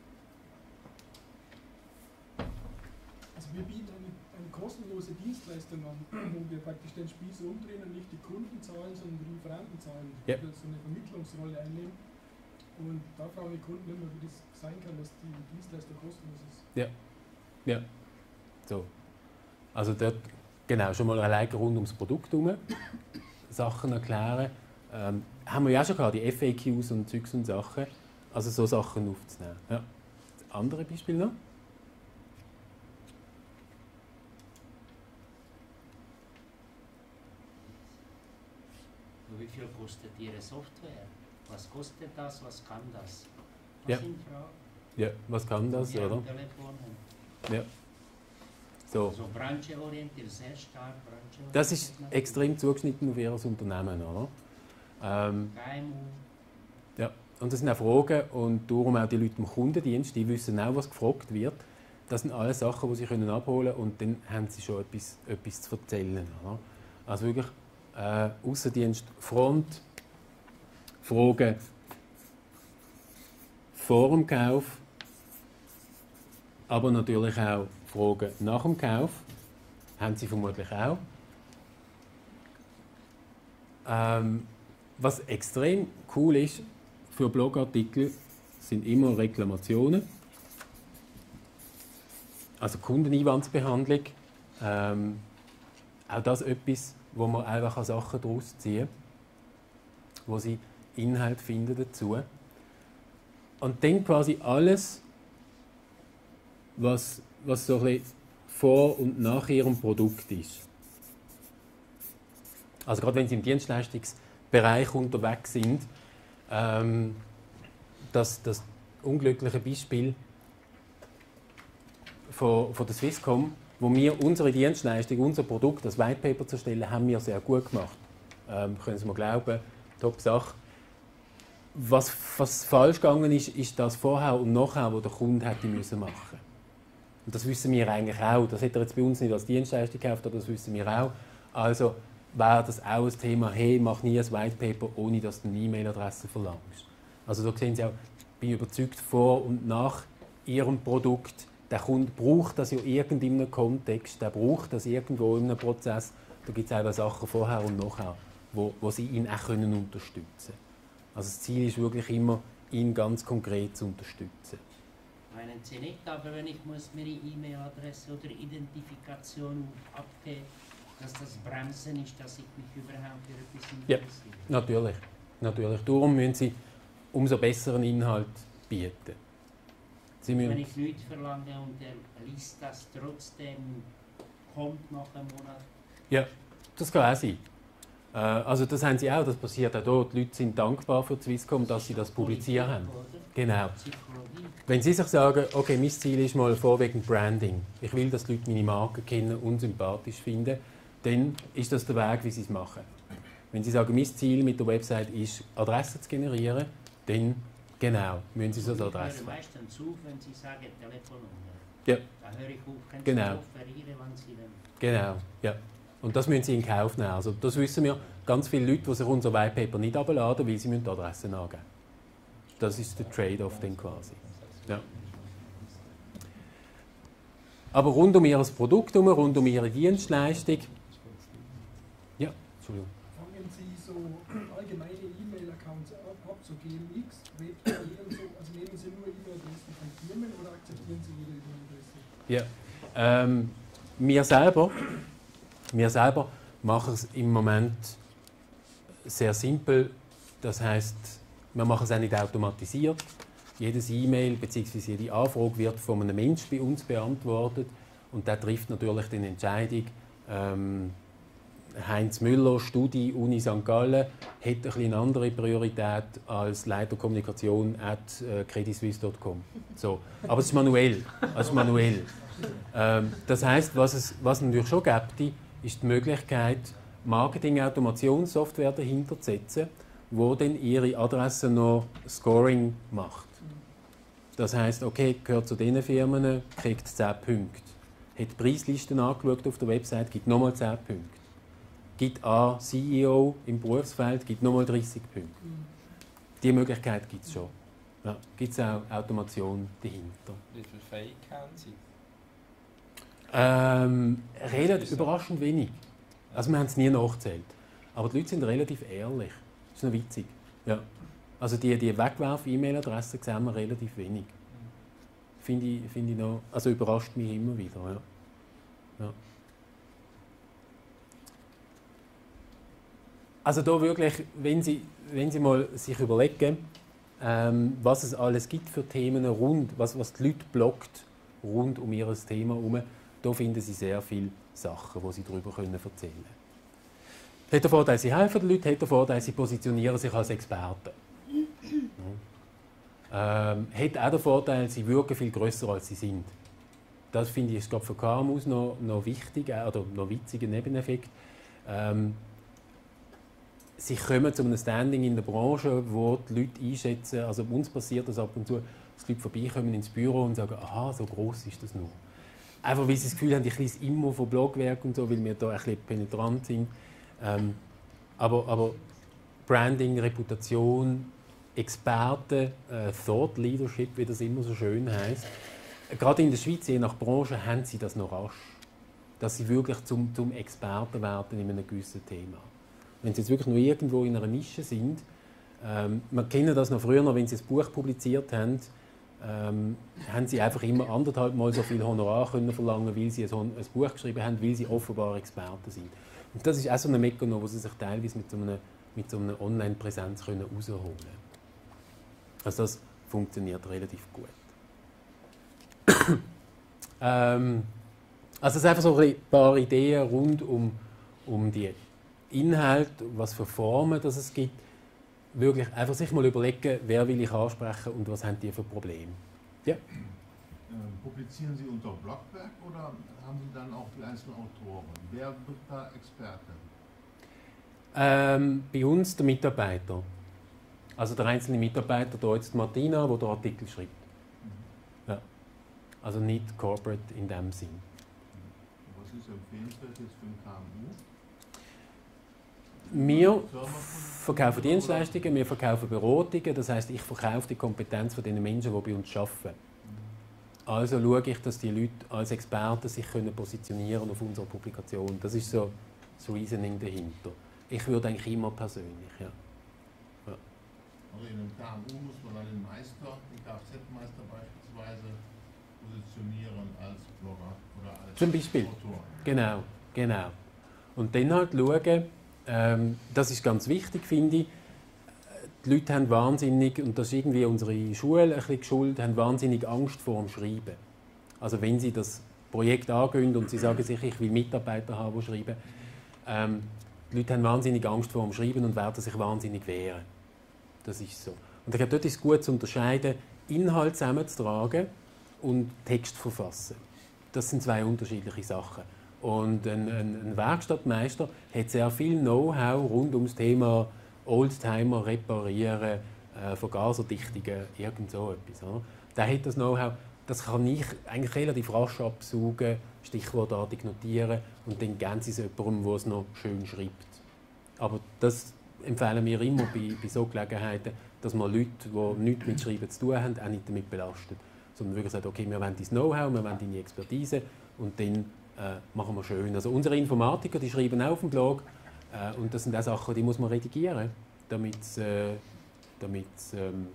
Also wir bieten eine kostenlose Dienstleistung an, wo wir praktisch den Spieß umdrehen und nicht die Kunden zahlen, sondern die Lieferanten zahlen, ja. Die so eine Vermittlungsrolle einnehmen. Und da fragen die Kunden immer, wie das sein kann, dass die Dienstleistung kostenlos ist. Ja. Ja. So. Also dort Genau, schon mal alleine rund ums Produkt herum Sachen erklären. Haben wir ja auch schon gehabt, die FAQs und Zeugs und Sachen. Also so Sachen aufzunehmen. Ja. Andere Beispiele noch? Wie viel kostet Ihre Software? Was kostet das? Was kann das? Ja. Das sind Fragen. Ja, was kann das, die oder? am Telefon haben. Ja. So. So branchenorientiert, sehr stark branchenorientiert. Das ist extrem zugeschnitten auf Ihr Unternehmen, oder? KMU. Ja, und das sind auch Fragen und darum auch die Leute im Kundendienst, die wissen auch, was gefragt wird. Das sind alles Sachen, die sie abholen können und dann haben sie schon etwas zu erzählen. Oder? Also wirklich Aussendienst Front, Fragen vor dem Kauf, aber natürlich auch Fragen nach dem Kauf, haben sie vermutlich auch. Was extrem cool ist für Blogartikel, sind immer Reklamationen. Also Kundeneinwandsbehandlung. Auch das etwas, wo man einfach Sachen daraus ziehen kann, wo sie Inhalt finden dazu. Und dann quasi alles, was so ein bisschen vor und nach ihrem Produkt ist. Also gerade wenn sie im Dienstleistungsbereich unterwegs sind, das unglückliche Beispiel von der Swisscom, wo wir unsere Dienstleistung, unser Produkt, das White Paper zu erstellen, haben wir sehr gut gemacht. Können Sie mir glauben, top Sache. Was falsch gegangen ist, ist das Vorher und Nachher, das der Kunde hätte machen müssen. Und das wissen wir eigentlich auch. Das hätte er jetzt bei uns nicht als Dienstleistung gekauft, aber das wissen wir auch. Also wäre das auch ein Thema, hey, mach nie ein White Paper, ohne dass du eine E-Mail-Adresse verlangst. Also da sehen Sie auch, ich bin überzeugt, vor und nach Ihrem Produkt, der Kunde braucht das ja irgendwie in einem Kontext, der braucht das irgendwo in einem Prozess. Da gibt es auch Sachen vorher und nachher, wo Sie ihn auch unterstützen können. Also das Ziel ist wirklich immer, ihn ganz konkret zu unterstützen. Meinen Sie nicht, aber wenn ich muss mir die E-Mail-Adresse oder Identifikation abgeben, dass das Bremsen ist, dass ich mich überhaupt für etwas interessiere? Ja, natürlich. Darum müssen Sie umso besseren Inhalt bieten. Sie müssen Wenn ich nichts verlange und er liest das trotzdem, kommt nach einem Monat. Ja, das kann auch sein. Also das haben sie auch, das passiert auch dort. Die Leute sind dankbar für die Swisscom, dass sie das publiziert haben. Genau. Wenn sie sich sagen, okay, mein Ziel ist mal vorwiegend Branding, ich will, dass die Leute meine Marke kennen und sympathisch finden, dann ist das der Weg, wie sie es machen. Wenn sie sagen, mein Ziel mit der Website ist, Adressen zu generieren, dann genau, müssen sie so eine Adresse Ich höre machen. meistens zu, wenn Sie sagen Telefonnummer. Ja. Da höre ich auf, können Genau. Sie offerieren, wann Sie wollen. Genau, ja. Und das müssen sie in Kauf nehmen. Also das wissen wir, ganz viele Leute, die sich unser White Paper nicht herunterladen, weil sie die Adressen angeben. Das ist der Trade-off dann quasi. Ja. Aber rund um ihr Produkt herum, rund um ihre Dienstleistung. Ja, Entschuldigung. Fangen Sie so allgemeine E-Mail-Accounts ab, so GMX, Web, also nehmen Sie nur E-Mail-Adressen von Firmen oder akzeptieren Sie jede E-Mail-Adresse? Ja, wir selber machen es im Moment sehr simpel. Das heisst, wir machen es auch nicht automatisiert. Jedes E-Mail bzw. jede Anfrage wird von einem Menschen bei uns beantwortet und der trifft natürlich die Entscheidung. Heinz Müller, Studi, Uni St. Gallen, hat ein bisschen eine andere Priorität als Leiter Kommunikation at creditsuisse.com. So. Aber es ist manuell. Das heisst, was es natürlich schon gibt, ist die Möglichkeit, Marketing-Automationssoftware dahinter zu setzen, die dann ihre Adresse noch Scoring macht. Das heisst, okay, gehört zu diesen Firmen, kriegt 10 Punkte. Hat die Preislisten angeschaut auf der Website, gibt nochmal 10 Punkte. Gibt an CEO im Berufsfeld, gibt nochmal 30 Punkte. Diese Möglichkeit gibt es schon. Ja, gibt es auch Automation dahinter. Wie viel Fake haben Sie? Relativ überraschend wenig. Also wir haben es nie nachgezählt. Aber die Leute sind relativ ehrlich. Das ist noch witzig. Ja. Also die Wegwerf-E-Mail-Adressen sehen wir relativ wenig. Finde ich noch, also überrascht mich immer wieder. Ja. Ja. Also da wirklich, wenn Sie mal sich überlegen, was es alles gibt für Themen was die Leute blockt rund um ihr Thema herum, da finden Sie sehr viele Sachen, die Sie darüber erzählen können. Hat den Vorteil, Sie helfen den Leuten, hat den Vorteil, Sie positionieren sich als Experten. Hat auch den Vorteil, Sie wirken viel grösser, als Sie sind. Das finde ich ist gerade für KMUs noch wichtig, oder noch witziger Nebeneffekt. Sie kommen zu einem Standing in der Branche, wo die Leute einschätzen, also bei uns passiert das ab und zu, dass die Leute vorbeikommen ins Büro und sagen, aha, so gross ist das noch. Einfach weil sie das Gefühl haben, ich lese immer von Blogwerk und so, weil wir da ein bisschen penetrant sind. Aber Branding, Reputation, Experten, Thought Leadership, wie das immer so schön heisst. Gerade in der Schweiz, je nach Branche, haben sie das noch rasch. Dass sie wirklich zum Experten werden in einem gewissen Thema. Wenn sie jetzt wirklich nur irgendwo in einer Nische sind, wir kennen das noch früher, wenn sie ein Buch publiziert haben, haben sie einfach immer 1,5 Mal so viel Honorar können verlangen, weil sie ein Buch geschrieben haben, weil sie offenbar Experten sind. Und das ist auch so ein Mechanismus, wo sie sich teilweise mit so einer Online-Präsenz herausholen können. Also das funktioniert relativ gut. Also es sind einfach so ein paar Ideen rund um die Inhalte, was für Formen das es gibt. Wirklich einfach sich mal überlegen, wer will ich ansprechen und was haben die für Probleme. Ja? Publizieren Sie unter Blogwerk oder haben Sie dann auch die einzelnen Autoren? Wer wird da Experte? Bei uns der Mitarbeiter. Also der einzelne Mitarbeiter, da jetzt Martina, der den Artikel schreibt. Ja. Also nicht corporate in dem Sinn. Was ist empfehlenswert jetzt für ein KMU? Wir verkaufen Dienstleistungen, wir verkaufen Beratungen, das heisst, ich verkaufe die Kompetenz von den Menschen, die bei uns arbeiten. Also schaue ich, dass die Leute als Experten sich positionieren auf unserer Publikation. Das ist so das Reasoning dahinter. Ich würde eigentlich immer persönlich, ja. Also in einem KMU muss man dann den Meister, den Kfz-Meister beispielsweise, positionieren als Blogger oder als Zum Beispiel. Autor. Genau. Und dann halt schauen, das ist ganz wichtig, finde ich. Die Leute haben wahnsinnig, und das ist irgendwie unsere Schule ein bisschen geschuldet, haben wahnsinnig Angst vor dem Schreiben. Also wenn sie das Projekt angehen und sie sagen sich, ich will Mitarbeiter haben, die schreiben, die Leute haben wahnsinnig Angst vor dem Schreiben und werden sich wahnsinnig wehren. Das ist so. Und ich glaube, dort ist es gut zu unterscheiden, Inhalt zusammenzutragen und Text verfassen. Das sind zwei unterschiedliche Sachen. Und ein Werkstattmeister hat sehr viel Know-how rund um das Thema Oldtimer reparieren, Vergaserdichtungen, irgend so etwas. Oder? Der hat das Know-how, das kann ich eigentlich relativ rasch absaugen, stichwortartig notieren und dann geben sie es jemandem, der es noch schön schreibt. Aber das empfehlen wir immer bei so Gelegenheiten, dass man Leute, die nichts mit Schreiben zu tun haben, auch nicht damit belastet. Sondern wirklich sagt, okay, wir wollen dein Know-how, wir wollen deine Expertise und dann machen wir schön. Also unsere Informatiker, die schreiben auch auf dem Blog und das sind auch Sachen, die muss man redigieren, damit man es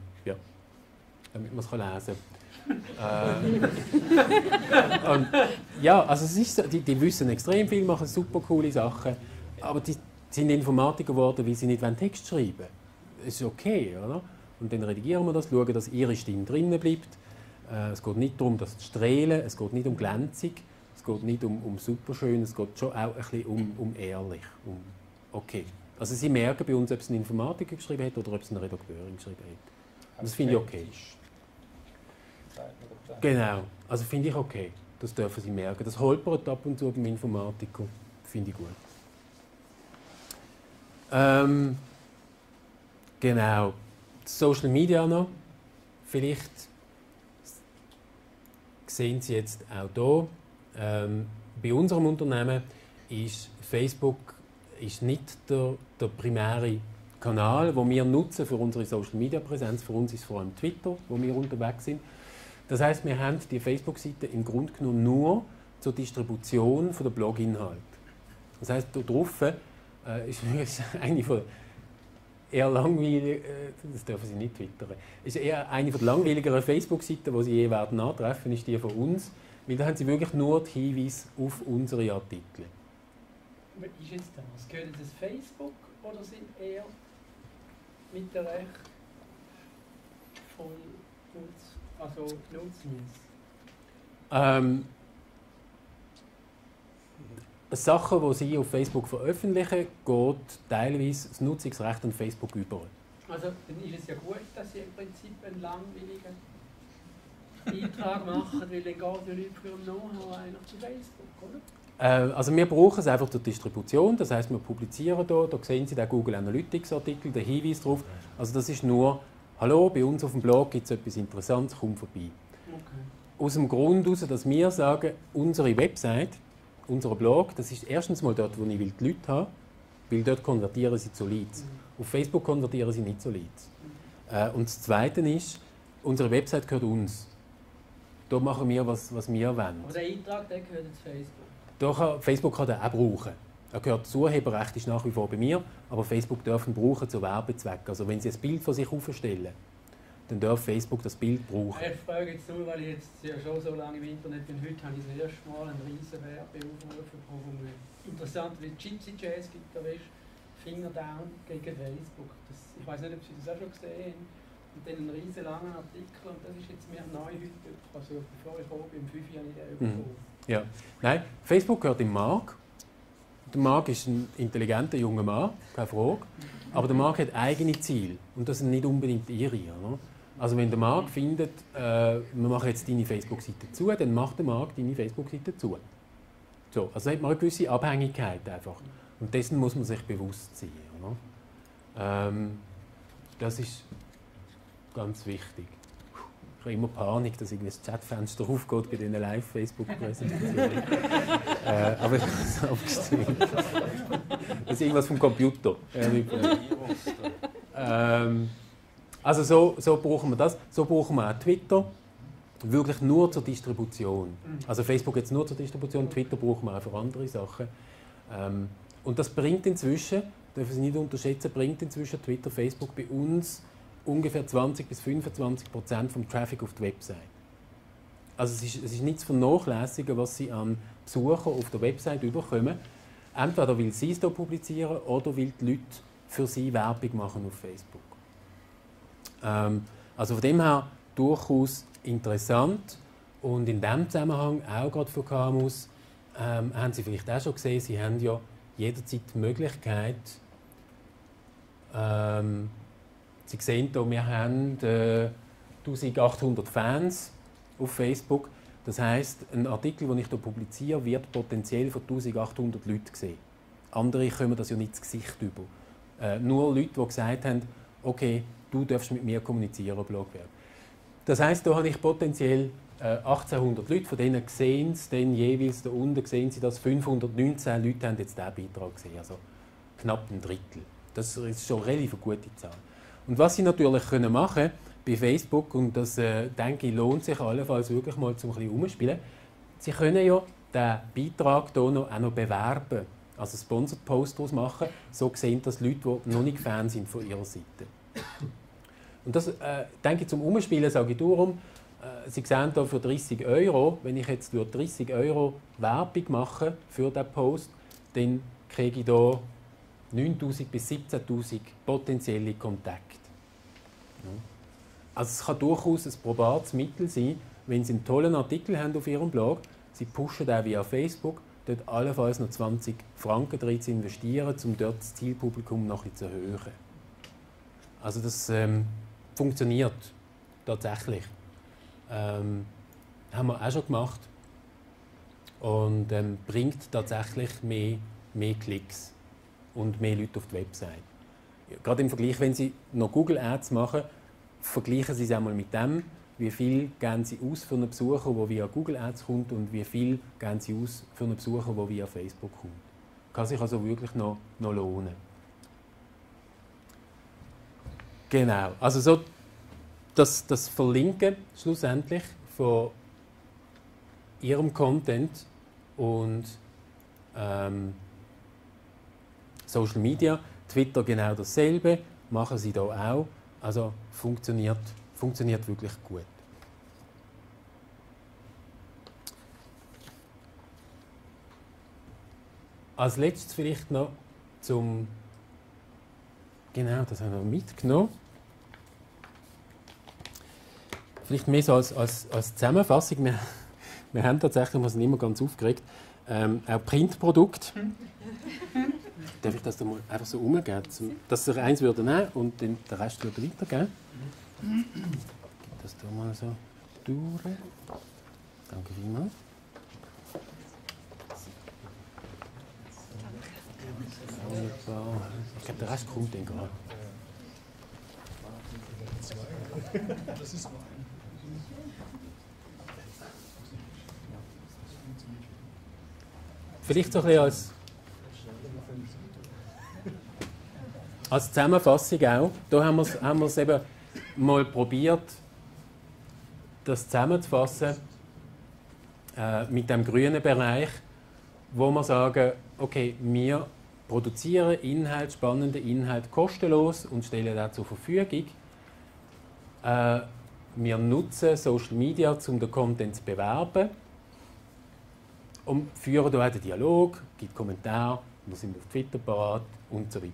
lesen kann. Und, ja, also es ist so, die wissen extrem viel, machen super coole Sachen, aber die sind Informatiker geworden, weil sie nicht Text schreiben wollen. Das ist okay, oder? Und dann redigieren wir das, schauen, dass ihre Stimme drinnen bleibt. Es geht nicht darum, das zu strahlen, es geht nicht um Glänzung, es geht nicht um superschön, es geht schon auch ein bisschen um ehrlich, um okay. Also Sie merken bei uns, ob es ein Informatiker geschrieben hat oder ob es eine Redakteurin geschrieben hat. Und das finde ich okay. Genau, also finde ich okay. Das dürfen Sie merken. Das holpert ab und zu beim Informatiker, finde ich gut. Genau. Social Media noch. Vielleicht sehen Sie jetzt auch hier. Bei unserem Unternehmen ist Facebook nicht der primäre Kanal, den wir nutzen für unsere Social Media Präsenz. Für uns ist es vor allem Twitter, wo wir unterwegs sind. Das heisst, wir haben die Facebook-Seite im Grunde genommen nur zur Distribution der Blog-Inhalte. Das heisst, da drauf ist eine von eher langweilig, das dürfen Sie nicht twittern, ist eher eine der langweiligeren Facebook-Seiten, die Sie je werden antreffen, ist die von uns, weil da haben Sie wirklich nur die Hinweise auf unsere Artikel. Aber ist jetzt das? Gehört das Facebook oder sind eher mit der Recht voll Nutznieß? Sachen, die Sie auf Facebook veröffentlichen, geht teilweise das Nutzungsrecht an Facebook über. Also dann ist es ja gut, dass Sie im Prinzip einen langweiligen Beitrag machen, weil dann geht ja nicht für ein Know-how eigentlich zu Facebook, oder? Also wir brauchen es einfach zur Distribution, das heisst, wir publizieren hier, da sehen Sie den Google Analytics Artikel, den Hinweis darauf. Also das ist nur, hallo, bei uns auf dem Blog gibt es etwas Interessantes, komm vorbei. Okay. Aus dem Grund heraus, dass wir sagen, unsere Website, unser Blog, das ist erstens mal dort, wo ich die Leute habe, weil dort konvertieren sie zu Leads. Auf Facebook konvertieren sie nicht zu Leads. Und das Zweite ist, unsere Website gehört uns. Da machen wir, was wir wollen. Aber der Eintrag, der gehört jetzt Facebook? Facebook kann den auch brauchen. Er gehört zu, Urheberrecht ist nach wie vor bei mir, aber Facebook darf ihn brauchen zu Werbezwecken. Also wenn Sie ein Bild von sich aufstellen, dann darf Facebook das Bild brauchen. Ich frage jetzt nur, weil ich jetzt ja schon so lange im Internet bin. Heute habe ich das erste Mal einen riesen Werbeaufruf bekommen. Interessant, wie Gypsy Jazz gibt da Finger down gegen Facebook. Ich weiß nicht, ob Sie das auch schon gesehen haben. Und dann einen riesen langen Artikel und das ist jetzt mir neu heute. Also bevor ich oben im 5 Jahr nicht bekommen. Ja. Nein, Facebook gehört dem Marc. Der Marc ist ein intelligenter junger Mann, keine Frage. Aber der Marc hat eigene Ziele und das sind nicht unbedingt ihre. Oder? Also wenn der Marc findet, wir machen jetzt deine Facebook-Seite zu, dann macht der Marc deine Facebook-Seite zu. So, also hat man eine gewisse Abhängigkeit einfach. Und dessen muss man sich bewusst sein. Oder? Das ist ganz wichtig. Ich habe immer Panik, dass irgendwie das Chatfenster aufgeht bei diesen Live-Facebook-Präsentationen. Aber ich habe es abgestellt. Das ist irgendwas vom Computer. Also so brauchen wir das. So brauchen wir auch Twitter. Wirklich nur zur Distribution. Also Facebook jetzt nur zur Distribution, Twitter brauchen wir auch für andere Sachen. Und das bringt inzwischen, dürfen Sie nicht unterschätzen, bringt inzwischen Twitter, Facebook bei uns ungefähr 20-25% vom Traffic auf die Website. Also es ist nichts vernachlässigen, was Sie an Besuchern auf der Website überkommen. Entweder weil Sie es hier publizieren oder weil die Leute für Sie Werbung machen auf Facebook. Also von dem her durchaus interessant. Und in diesem Zusammenhang, auch gerade für KMUs, haben Sie vielleicht auch schon gesehen, Sie haben ja jederzeit die Möglichkeit, Sie sehen hier, wir haben 1800 Fans auf Facebook. Das heisst, ein Artikel, den ich hier publiziere, wird potenziell von 1800 Leuten gesehen. Andere kommen das ja nicht ins Gesicht über. Nur Leute, die gesagt haben, okay, du darfst mit mir kommunizieren, Blogwerk. Das heisst, da habe ich potenziell 1800 Leute, von denen sehen Sie dann jeweils da unten, sehen Sie, dass 519 Leute haben jetzt diesen Beitrag gesehen, also knapp ein Drittel. Das ist schon eine relativ gute Zahl. Und was Sie natürlich machen können bei Facebook, und das denke ich, lohnt sich allenfalls wirklich mal zum ein bisschen umspielen, Sie können ja den Beitrag hier auch noch bewerben, also Sponsored Post daraus machen, so sehen das Leute, die noch nicht Fan sind von Ihrer Seite. Und das, denke ich, zum Umspielen sage ich darum, Sie sehen hier für 30 €, wenn ich jetzt 30 € Werbung mache für diesen Post, dann kriege ich hier 9'000 bis 17'000 potenzielle Kontakte. Also es kann durchaus ein probates Mittel sein, wenn Sie einen tollen Artikel haben auf Ihrem Blog, Sie pushen den via Facebook, dort allenfalls noch 20 Franken drin zu investieren, um dort das Zielpublikum noch ein bisschen zu erhöhen. Also das funktioniert tatsächlich. Haben wir auch schon gemacht und bringt tatsächlich mehr Klicks und mehr Leute auf die Website. Gerade im Vergleich, wenn Sie noch Google Ads machen, vergleichen Sie es einmal mit dem, wie viel geben Sie aus für einen Besucher, der via Google Ads kommt, und wie viel geben Sie aus für einen Besucher, der via Facebook kommt. Kann sich also wirklich noch lohnen. Genau, also so das Verlinken schlussendlich von Ihrem Content und Social Media, Twitter genau dasselbe, machen Sie da auch. Also funktioniert wirklich gut. Als letztes vielleicht noch zum Genau, das haben wir mitgenommen. Vielleicht mehr so als Zusammenfassung. Wir haben tatsächlich, wir sind immer ganz aufgeregt, auch Printprodukte. Darf ich das da mal einfach so umgeben, dass ihr eins würde nehmen und den Rest würde weitergeben? Das hier mal so durch. Danke vielmals. Wunderbar. Ich glaube, der Rest kommt dann gerade. Das ist nur ein. Vielleicht so ein bisschen als Zusammenfassung auch. Da haben wir es eben mal probiert, das zusammenzufassen mit dem grünen Bereich, wo wir sagen, okay, wir produzieren Inhalt, spannende Inhalt kostenlos und stellen das zur Verfügung. Wir nutzen Social Media, um den Content zu bewerben und führen hier auch den Dialog, gibt Kommentare, wir sind auf Twitter parat und so weiter.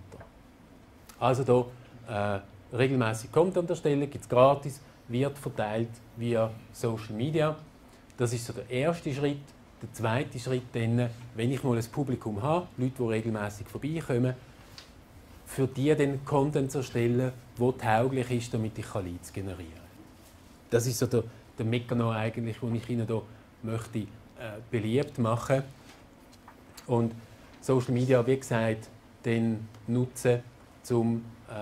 Also hier regelmäßig Content erstellen, gibt es gratis, wird verteilt via Social Media. Das ist so der erste Schritt. Der zweite Schritt dann, wenn ich mal ein Publikum habe, Leute, die regelmäßig vorbeikommen, für die dann Content zu erstellen, der tauglich ist, damit ich Leads generieren kann. Das ist so der Mechanismus eigentlich, den ich Ihnen hier möchte, beliebt machen. Und Social Media, wie gesagt, dann nutzen, um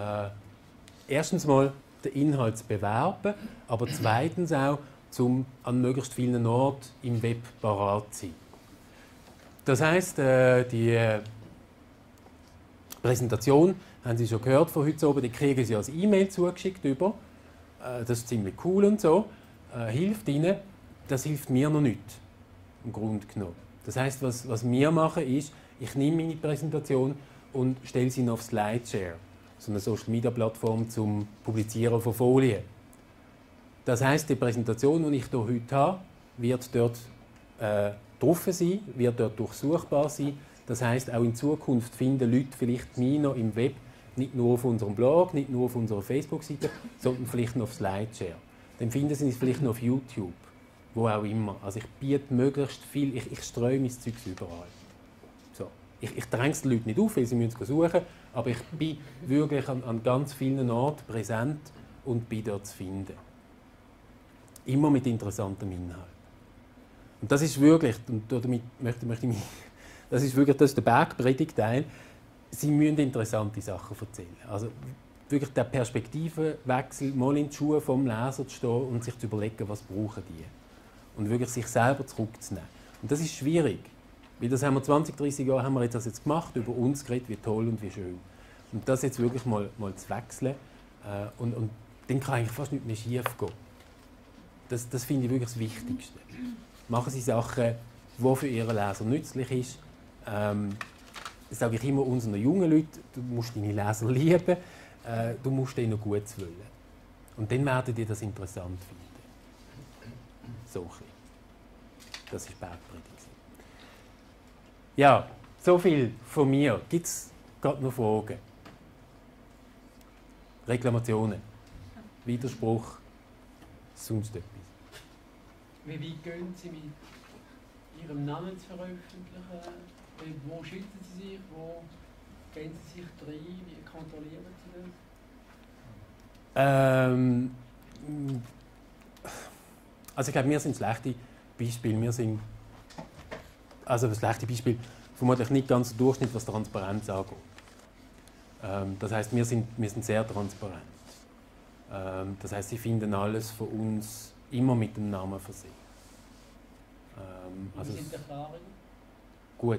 erstens mal den Inhalt zu bewerben, aber zweitens auch, um an möglichst vielen Orten im Web parat zu sein. Das heisst, die Präsentation, haben Sie schon gehört von heute oben, die kriegen Sie als E-Mail zugeschickt über. Das ist ziemlich cool und so. Hilft Ihnen, das hilft mir noch nicht, im Grunde genommen. Das heisst, was wir machen ist, ich nehme meine Präsentation und stelle sie auf Slideshare, so eine Social-Media-Plattform zum Publizieren von Folien. Das heisst, die Präsentation, die ich hier heute habe, wird dort drauf sein, wird dort durchsuchbar sein. Das heisst, auch in Zukunft finden Leute vielleicht mich noch im Web, nicht nur auf unserem Blog, nicht nur auf unserer Facebook-Seite, sondern vielleicht noch auf Slideshare. Dann finden sie es vielleicht noch auf YouTube, wo auch immer. Also ich biete möglichst viel, ich streue mein Zeug überall. So. Ich dränge die Leute nicht auf, weil sie müssen es suchen, aber ich bin wirklich an ganz vielen Orten präsent und bin dort zu finden. Immer mit interessantem Inhalt. Und das ist wirklich, und damit möchte ich mich, das ist der Bergpredigtteil, Sie müssen interessante Sachen erzählen. Also wirklich der Perspektivenwechsel, mal in die Schuhe vom Leser zu stehen und sich zu überlegen, was brauchen die. Und wirklich sich selber zurückzunehmen. Und das ist schwierig, weil das haben wir 20, 30 Jahre haben wir das jetzt gemacht, über uns geredet, wie toll und wie schön. Und das jetzt wirklich mal zu wechseln, und dann kann eigentlich fast nicht mehr schief gehen. Das finde ich wirklich das Wichtigste. Machen Sie Sachen, die für Ihren Leser nützlich ist. Das sage ich immer unseren jungen Leuten, du musst deine Leser lieben, du musst ihnen Gutes wollen. Und dann werden die das interessant finden. So ein bisschen. Das ist Bergpredigt. Ja, so viel von mir. Gibt es gerade noch Fragen? Reklamationen? Widerspruch? Sonst etwas? Wie weit gehen Sie mit Ihrem Namen zu veröffentlichen? Wo schützen Sie sich? Wo gehen Sie sich rein? Wie kontrollieren Sie das? Also ich glaube, wir sind schlechte Beispiele. Wir sind also ein schlechtes Beispiel, vermutlich nicht ganz der Durchschnitt, was Transparenz angeht. Das heisst, wir sind sehr transparent. Das heisst, Sie finden alles von uns immer mit dem Namen versehen. Also sind Erfahrungen? Gut.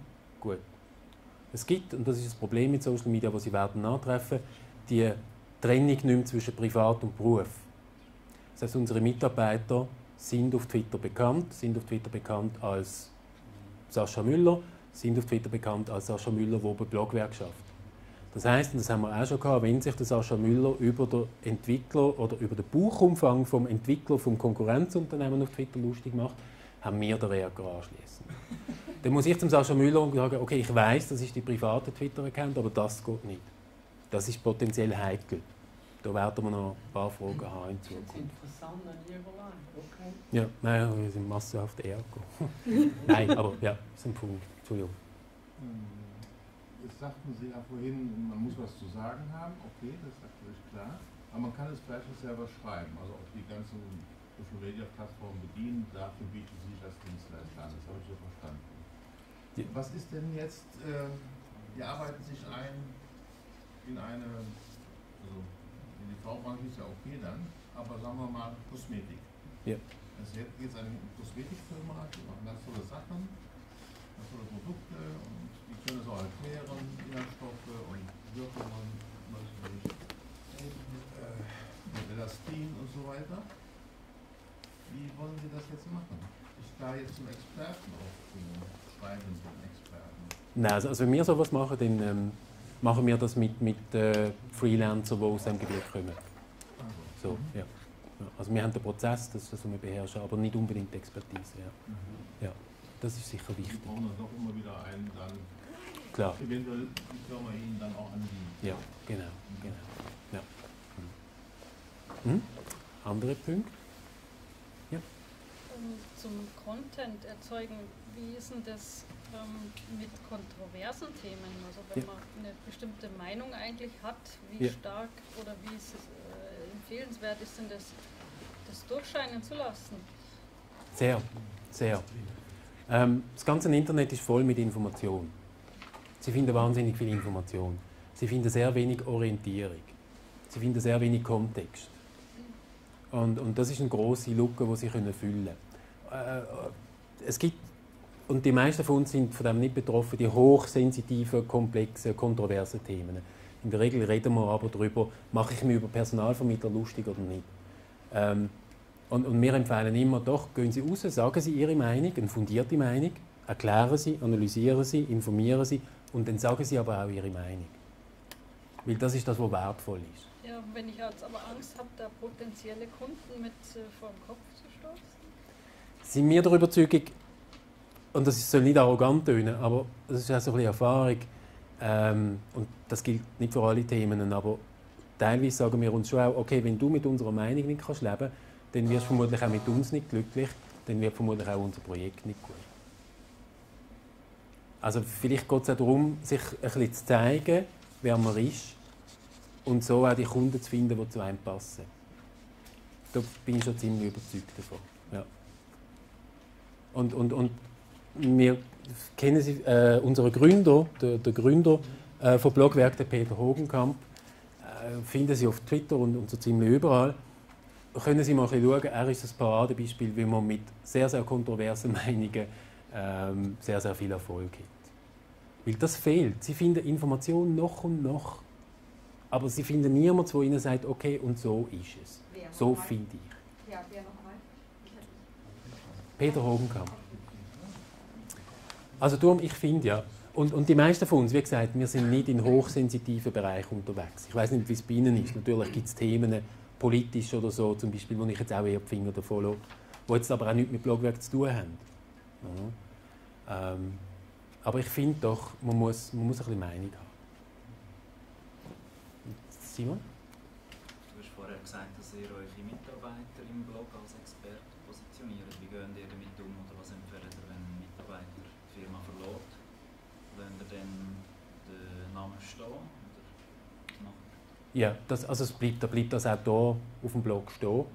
Es gibt, und das ist das Problem mit Social Media, das Sie werden antreffen, die Trennung nicht mehr zwischen Privat und Beruf. Das heißt, unsere Mitarbeiter sind auf Twitter bekannt als Sascha Müller, sind auf Twitter bekannt als Sascha Müller, der bei Blogwerk arbeitet. Das heisst, und das haben wir auch schon gehabt, wenn sich der Sascha Müller über den Entwickler oder über den Buchumfang vom Entwickler vom Konkurrenzunternehmen auf Twitter lustig macht, haben wir den Reaktor anschließen. Dann muss ich zum Sascha Müller sagen, okay, ich weiss, das ist die private Twitter-Account, aber das geht nicht. das ist potenziell heikel. Da werden wir noch ein paar Fragen haben in Das Zukunft. ist interessant, wenn ich überlege. Okay. Ja, nein, wir sind massenhaft Ergo. Nein, aber ja, das ist ein Punkt. Entschuldigung. Jetzt sagten Sie ja vorhin, man muss was zu sagen haben. Okay, das ist natürlich klar. Aber man kann es vielleicht auch selber schreiben. Also auch die ganzen Social Media Plattformen bedienen. Dafür bieten Sie das Dienstleister an. Das habe ich so verstanden. Ja. Was ist denn jetzt, die arbeiten sich ein in eine, also in die V-Branche ist ja okay dann, aber sagen wir mal Kosmetik. Ja. Es ist jetzt eine Kosmetikfirma, die machen ganz tolle Sachen, ganz tolle Produkte und die können es auch erklären, Inhaltsstoffe und Wirkungen, Elastin und so weiter. Wie wollen Sie das jetzt machen? Ich da jetzt zum Experten auch zu schreiben, zum Experten. Nein, also wenn wir sowas machen, dann machen wir das mit Freelancern, die aus diesem Gebiet kommen. So, ja. Ja, also wir haben den Prozess, das wir beherrschen, aber nicht unbedingt die Expertise. Ja. Ja, das ist sicher wichtig. Sie brauchen dann doch immer wieder einen, dann Klar. eventuell die Firma Ihnen dann auch anbietet. Ja, genau. Ja. Andere Punkte? Ja. Zum Content erzeugen, wie ist denn das mit kontroversen Themen? Also wenn man eine bestimmte Meinung eigentlich hat, wie stark oder wie ist es, empfehlenswert ist denn das durchscheinen zu lassen? Sehr, sehr. Das ganze Internet ist voll mit Information. Sie finden wahnsinnig viel Information. Sie finden sehr wenig Orientierung. Sie finden sehr wenig Kontext. Und das ist eine grosse Lücke, die sie füllen können. Es gibt, und die meisten von uns sind von dem nicht betroffen, die hochsensitiven, komplexen, kontroversen Themen. In der Regel reden wir aber darüber, mache ich mich über Personalvermittler lustig oder nicht. Und wir empfehlen immer, doch, gehen Sie raus, sagen Sie Ihre Meinung, eine fundierte Meinung, erklären Sie, analysieren Sie, informieren Sie und dann sagen Sie aber auch Ihre Meinung. Weil das ist das, was wertvoll ist. Ja, wenn ich jetzt aber Angst habe, da potenzielle Kunden mit vor den Kopf zu stoßen? Sind wir der Überzeugung, und das soll nicht arrogant tönen, aber das ist auch so ein bisschen Erfahrung, und das gilt nicht für alle Themen, aber teilweise sagen wir uns schon auch, okay, wenn du mit unserer Meinung nicht leben kannst, dann wirst du vermutlich auch mit uns nicht glücklich, dann wird vermutlich auch unser Projekt nicht gut. Also vielleicht geht es auch darum, sich ein bisschen zu zeigen, wer man ist und so auch die Kunden zu finden, die zu einem passen. Da bin ich schon ziemlich überzeugt davon. Ja. Und wir kennen Sie, unseren Gründer, der Gründer von Blogwerk, der Peter Hogenkamp, finden Sie auf Twitter und so ziemlich überall. Können Sie mal ein bisschen schauen, er ist ein Paradebeispiel, wie man mit sehr, sehr kontroversen Meinungen sehr, sehr viel Erfolg hat. Weil das fehlt. Sie finden Informationen noch und noch. Aber Sie finden niemanden, der Ihnen sagt, okay, und so ist es. So finde ich. Ja, wer noch mal? Peter Hogenkamp. Also darum, ich finde ja, und die meisten von uns, wie gesagt, wir sind nicht in hochsensitiven Bereichen unterwegs. Ich weiß nicht, wie es bei Ihnen ist. Natürlich gibt es Themen, politisch oder so, zum Beispiel, wo ich jetzt auch eher die Finger davon lasse, die jetzt aber auch nichts mit Blogwerk zu tun haben. Ja. Aber ich finde doch, man muss ein bisschen Meinung haben. Simon? Du hast vorher gesagt, dass ihr eure Mitarbeiter im Blog als Experten positioniert. Wie gehen ihr damit um oder was empfehlt ihr, wenn ein Mitarbeiter die Firma verlässt? Lasst ihr dann den Namen stehen? Ja, da bleibt das auch hier auf dem Blog stehen.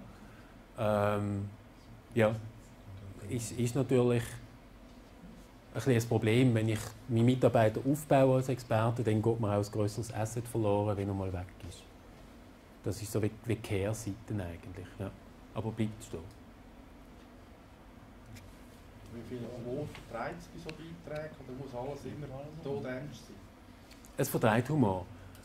Ja, ist natürlich ein bisschen ein Problem, wenn ich meinen Mitarbeiter aufbaue als Experte, dann geht man auch ein grösseres Asset verloren, wenn er mal weg ist. Das ist so wie die Kehrseite eigentlich. Ja. Aber bleibt stehen. Wie viel Humor vertreibt es bei so Beiträgen? Oder muss alles immer todernst sein? Es vertreibt Humor.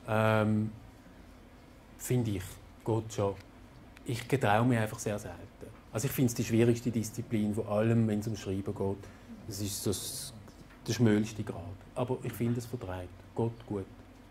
Finde ich, geht schon. Ich getraue mich einfach sehr selten. Also ich finde es die schwierigste Disziplin von allem, wenn es um Schreiben geht. Es ist so der schmälste Grad. Aber ich finde, es vertreibt. Geht gut.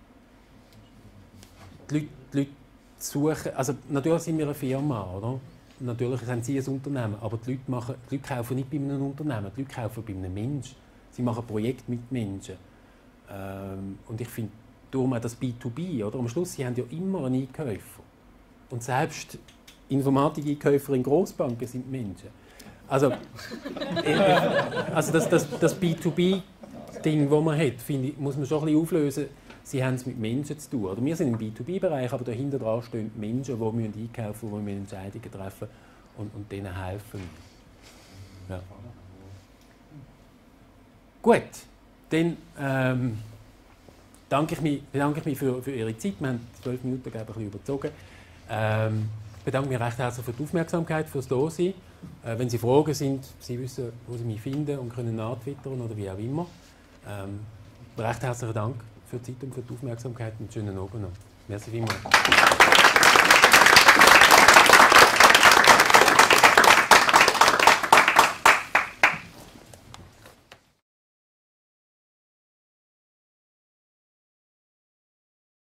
Die Leute suchen, also natürlich sind wir eine Firma, oder? Natürlich sind sie ein Unternehmen, aber die Leute kaufen nicht bei einem Unternehmen, die Leute kaufen bei einem Menschen. Sie machen Projekte mit Menschen. Und ich finde, darum auch das B2B. Oder? Am Schluss, sie haben ja immer einen Einkäufer. Und selbst Informatik-Einkäufer in Grossbanken sind Menschen. Also das B2B-Ding, das man hat, finde ich, muss man schon ein bisschen auflösen. Sie haben es mit Menschen zu tun. Oder wir sind im B2B-Bereich, aber dahinter dran stehen Menschen, die einkaufen müssen, die Entscheidungen treffen und denen helfen. Ja. Gut, dann bedanke ich mich für Ihre Zeit. Wir haben 12 Minuten, glaube ich, ein bisschen überzogen. Ich bedanke mich recht herzlich für die Aufmerksamkeit, fürs Dasein. Wenn Sie Fragen sind, Sie wissen, wo Sie mich finden und können nahtwittern oder wie auch immer. Recht herzlichen Dank für die Zeit und für die Aufmerksamkeit und einen schönen Abend noch. Merci vielmals.